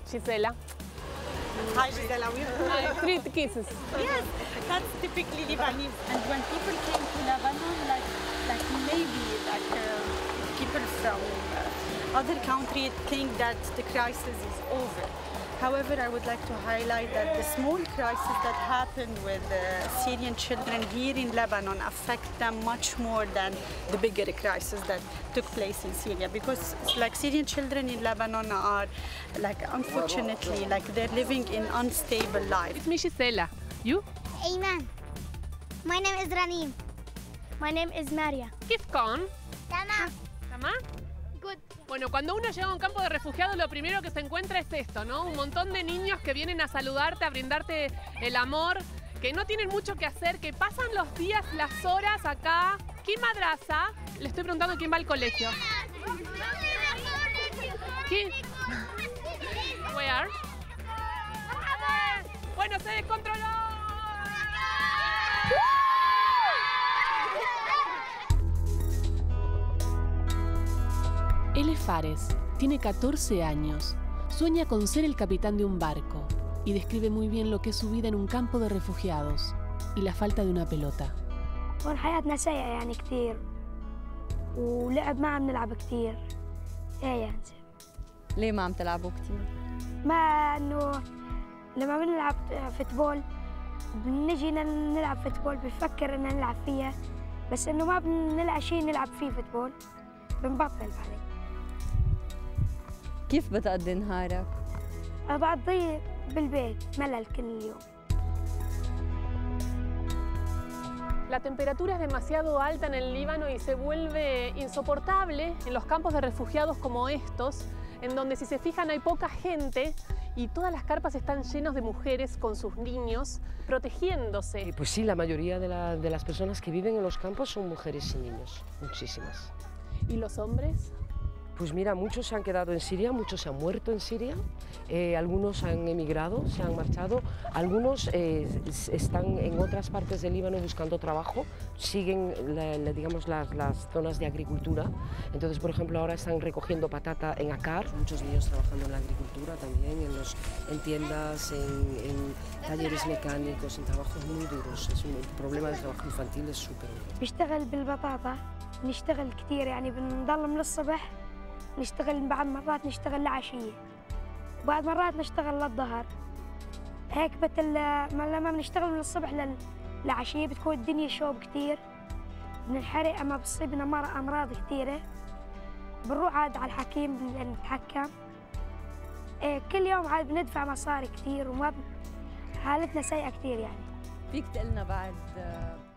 Gisela. Hi, Gisela. Three kisses. Yes, that's typically Lebanese. And when people came to Lebanon, like maybe people from other countries think that the crisis is over. However, I would like to highlight that the small crisis that happened with Syrian children here in Lebanon affect them much more than the bigger crisis that took place in Syria. Because like Syrian children in Lebanon are like unfortunately like they're living in unstable life. It's me, Gisela. You? Ayman. My name is Ranim. My name is Maria. كيفكن؟ تمام. ¿Tamam? Good. Bueno, cuando uno llega a un campo de refugiados, lo primero que se encuentra es esto, ¿no? Un montón de niños que vienen a saludarte, a brindarte el amor, que no tienen mucho que hacer, que pasan los días, las horas acá. ¿Quién madraza? Le estoy preguntando quién va al colegio. ¿Quién? Where? Bueno, se descontroló. Él es Fares, tiene 14 años, sueña con ser el capitán de un barco y describe muy bien lo que es su vida en un campo de refugiados y la falta de una pelota. هون حياتنا سيئة يعني كثير ولعب ما عم نلعب كثير. ايه يعني ليه ما عم تلعبوا كثير؟ ما انه لما بنلعب فوتبول بنجي نلعب فوتبول بنفكر ان نلعب فيها بس انه ما بنلاقي شيء نلعب فيه فوتبول بنبطل عليه. كيف بتقضي نهارك؟ بقضيه بالبيت ملل كل يوم. La temperatura es demasiado alta en el Líbano y se vuelve insoportable en los campos de refugiados como estos, en donde si se fijan hay poca gente y todas las carpas están llenas de mujeres con sus niños protegiéndose. Pues sí, la mayoría de las personas que viven en los campos son mujeres y niños, muchísimas. ¿Y los hombres? Pues mira, muchos se han quedado en Siria, muchos se han muerto en Siria, algunos han emigrado, se han marchado, algunos están en otras partes del Líbano buscando trabajo, siguen digamos, las zonas de agricultura. Entonces, por ejemplo, ahora están recogiendo patata en Akar. Muchos niños trabajando en la agricultura también, en tiendas, en talleres mecánicos, en trabajos muy duros. El problema del trabajo infantil es súper duro. بشتغل بالبطاطا، نشتغل كثير يعني بنضل من الصبح نشتغل بعد مرات نشتغل لعشية وبعد مرات نشتغل للظهر هيك لما بنشتغل من الصبح للعشية بتكون الدنيا شوب كثير بننحرق أما بتصيبنا أمراض كثيرة بنروح عاد على الحكيم بنتحكم كل يوم عاد بندفع مصاري كثير وما حالتنا سيئة كثير يعني. فيك تقلنا بعد